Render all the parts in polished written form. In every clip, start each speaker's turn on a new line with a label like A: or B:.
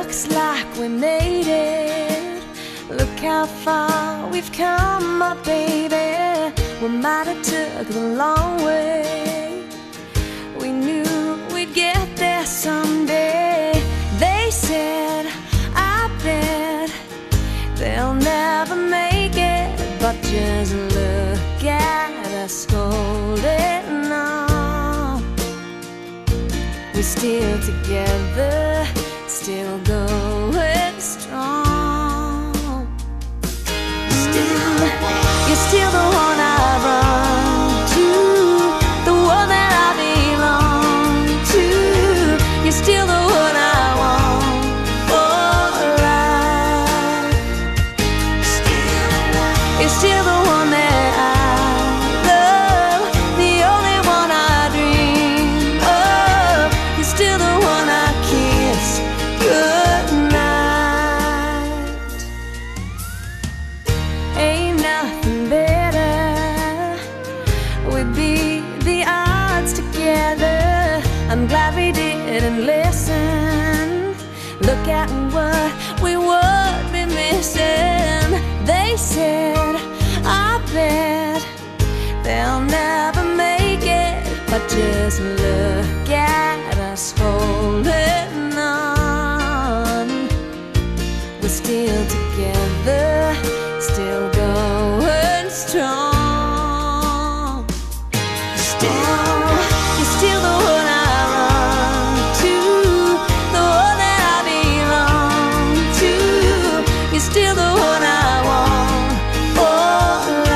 A: Looks like we made it. Look how far we've come, my baby. We might have took the long way. We knew we'd get there someday. They said, I bet they'll never make it, but just look at us holding on. We're still together, still going strong. Still, you're still the one I run to, the one that I belong to. You're still the one I want for life. You're still the one that I love, the only one I dream of. You're still the one I kiss goodnight. Ain't nothing better. We'd beat the odds together. I'm glad we didn't listen. Look at what we would be missing. They said, I bet they'll never make it, but just look at us holding on. We're still together, still going strong. Still, you're still the one I run to, the one that I belong to. You're still the one I want for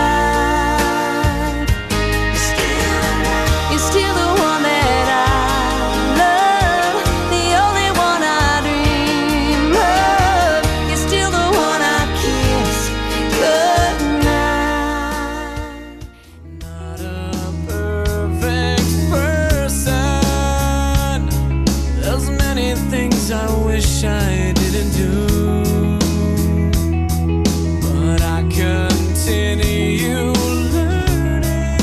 A: life. You're still the one that I love, the only one I dream of. You're still the one I kiss goodnight.
B: Not a perfect person. There's many things I wish I didn't do, but I continue learning.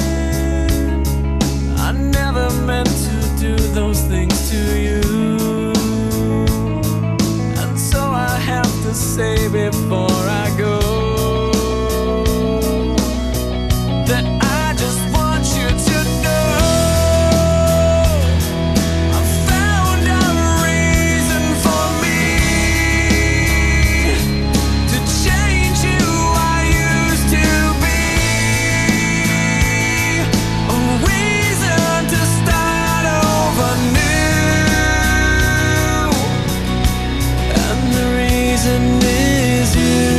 B: I never meant to do those things to you, and so I have to say before I go that I just want you to know I found a reason for me to change who I used to be, a reason to start over new, and the reason is you.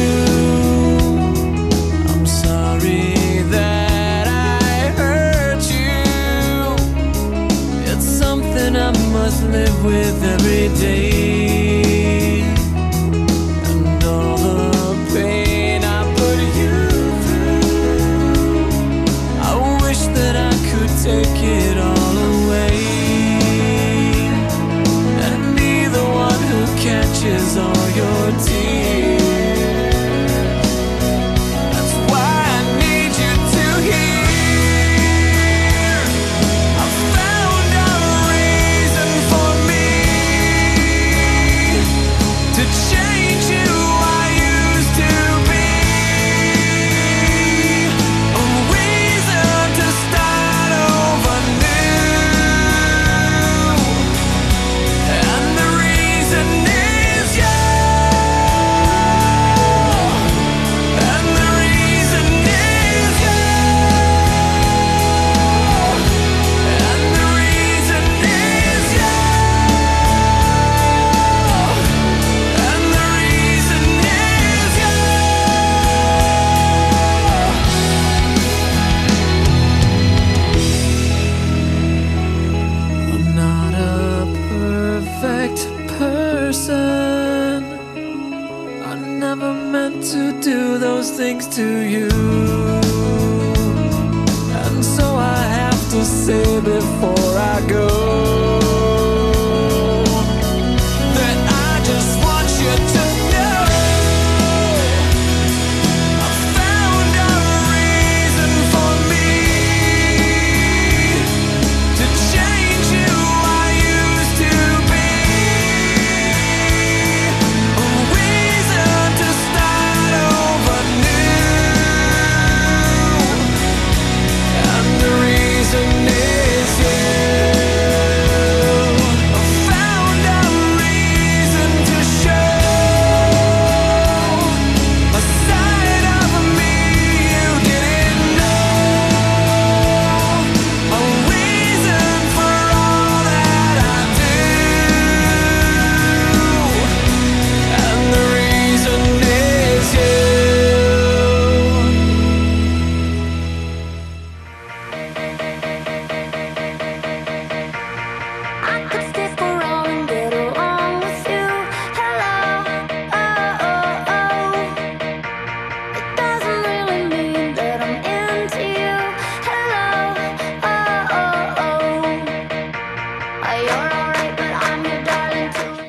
B: I'm sorry that I hurt you. It's something I must live with every day, and all the pain I put you through, I wish that I could take it all away and be the one who catches all your tears. That's why I need you to hear I found a reason for me to change who I used to be, a reason to start over new, and the reason is you, and the reason is you, and the reason is you, and the reason is you. I'm not a perfect person. I never meant to do those things to you, and so I have to say before I go that I just want you to know I found a reason for me to change who I used to be,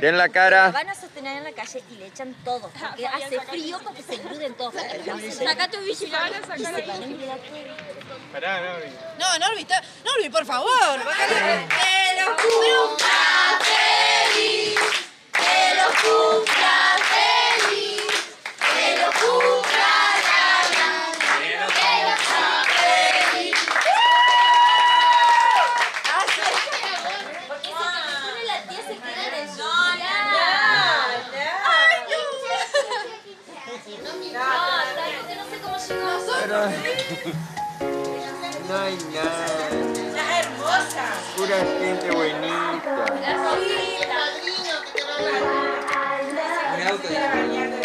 C: Den la cara.
D: La van a sostener en la calle y le echan todo, porque hace frío porque se engruden todos. Saca tu bici y se van a engrudar todos.
E: No, Norby, por favor.
A: Que lo cumpla feliz, que lo cumpla feliz, que lo cumpla que lo cumpla feliz.
D: Porque si se pone la tía se queda en el no sé cómo llegó.
C: No hay nada.
E: Estás hermosa.
C: Pura gente buenita.
E: Un auto de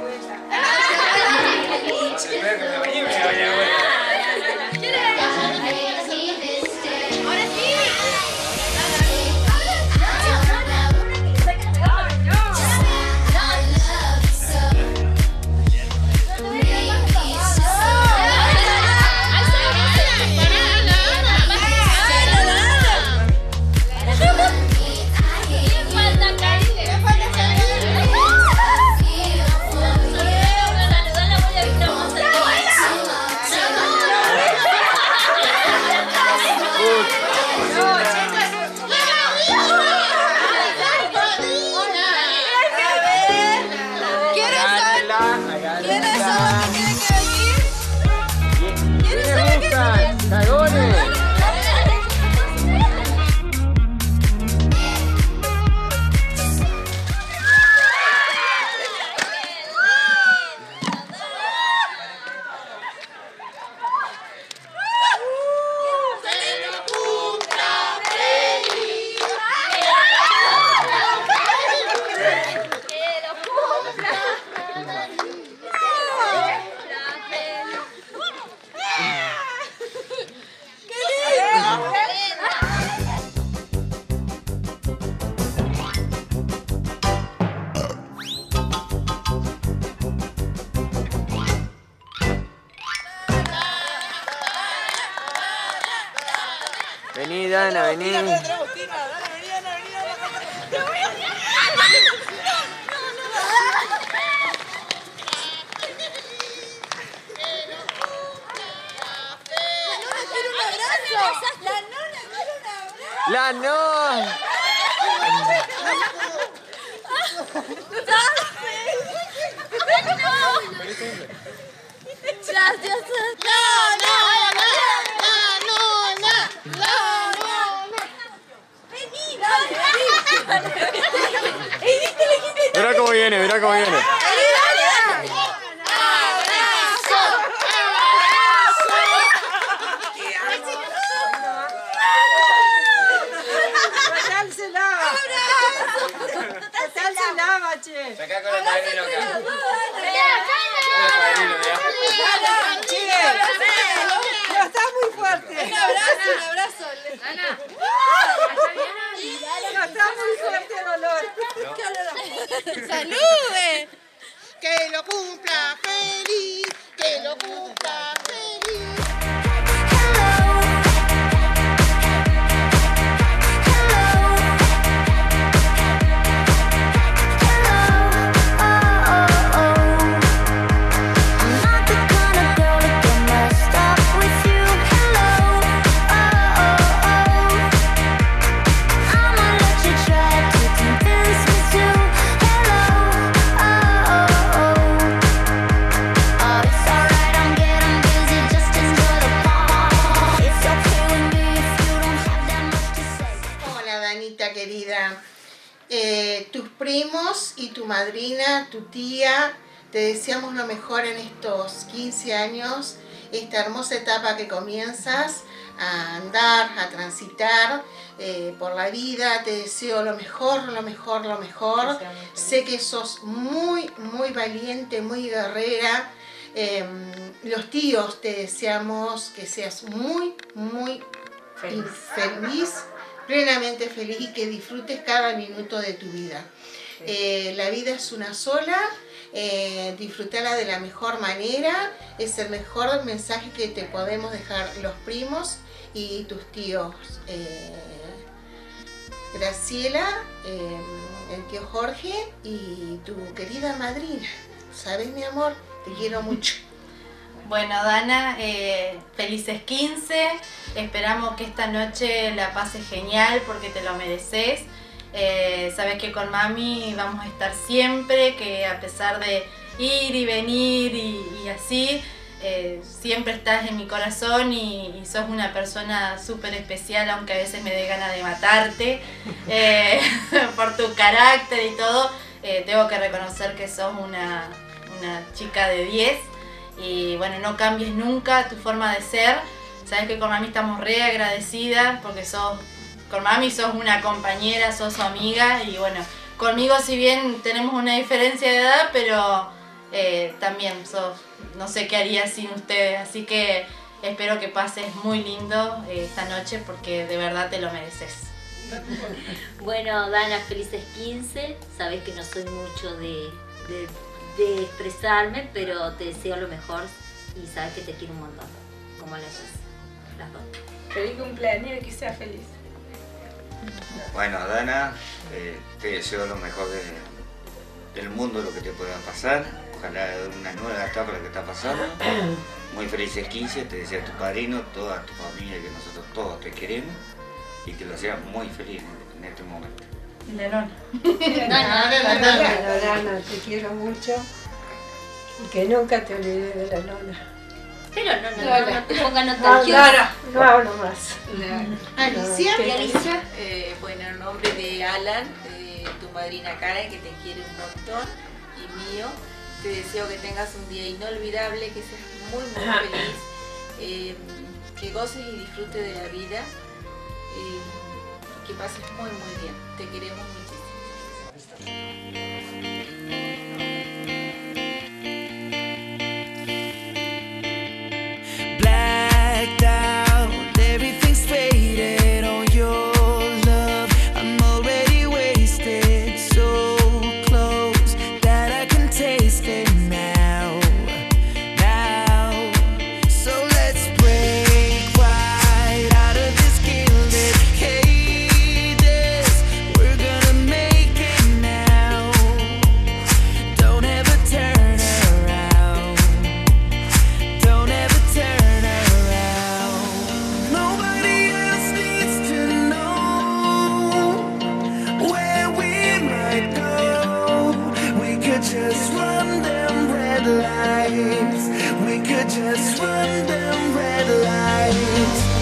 C: Vení, Dana, vení. La no. Verá cómo viene, verá cómo viene. Acá con el padrino acá.
E: No, está muy fuerte. Un abrazo.
A: Ana.
E: No, está muy fuerte el olor. ¡Salude! Que lo cumpla feliz, que lo cumpla feliz. Querida, tus primos y tu madrina, tu tía, te deseamos lo mejor en estos 15 años, esta hermosa etapa que comienzas a andar, a transitar por la vida. Te deseo lo mejor, lo mejor, lo mejor. Sé que sos muy, muy valiente, muy guerrera. Los tíos te deseamos que seas muy, muy feliz, plenamente feliz y que disfrutes cada minuto de tu vida. La vida es una sola, disfrutala de la mejor manera, es el mejor mensaje que te podemos dejar los primos y tus tíos. Graciela, el tío Jorge y tu querida madrina. ¿Sabes, mi amor? Te quiero mucho.
F: Bueno, Dana, felices 15. Esperamos que esta noche la pases genial porque te lo mereces. Sabes que con mami vamos a estar siempre, que a pesar de ir y venir y así, siempre estás en mi corazón y sos una persona súper especial, aunque a veces me dé ganas de matarte por tu carácter y todo. Tengo que reconocer que sos una chica de 10 y bueno, no cambies nunca tu forma de ser. Sabes que con mami estamos re agradecidas porque con mami sos una compañera, sos su amiga y bueno, conmigo si bien tenemos una diferencia de edad, pero también no sé qué haría sin ustedes, así que espero que pases muy lindo esta noche porque de verdad te lo mereces.
D: Bueno, Dana, felices 15. Sabes que no soy mucho de expresarme, pero te deseo lo mejor y sabes que te quiero un montón, como las dos.
G: Feliz cumpleaños y que seas feliz.
H: Bueno, Dana, te deseo lo mejor del mundo, lo que te pueda pasar. Ojalá una nueva etapa la que está pasando. Muy felices 15, te desea tu padrino, toda tu familia, que nosotros todos te queremos y que lo seas muy feliz en este momento.
F: Y la nona.
I: Dana, te quiero mucho y que nunca te olvides de la nona.
D: Pero no te pongas nostalgioso.
I: No hablo más.
E: Alicia.
D: ¿Y Alicia?
G: Bueno, en nombre de Alan, tu madrina Karen, que te quiere un montón, y mío, te deseo que tengas un día inolvidable, que seas muy feliz, que goces y disfrutes de la vida, que pases muy bien. Te queremos muchísimo.
B: Blacked out, everything's faded on your love. I'm already wasted, so close that I can taste it now. So let's break right out of this gilded cages. We're gonna make it now. Don't ever turn around. Don't ever turn around. Nobody else needs to know where we might go. We could just run them red lights. We could just run them red lights.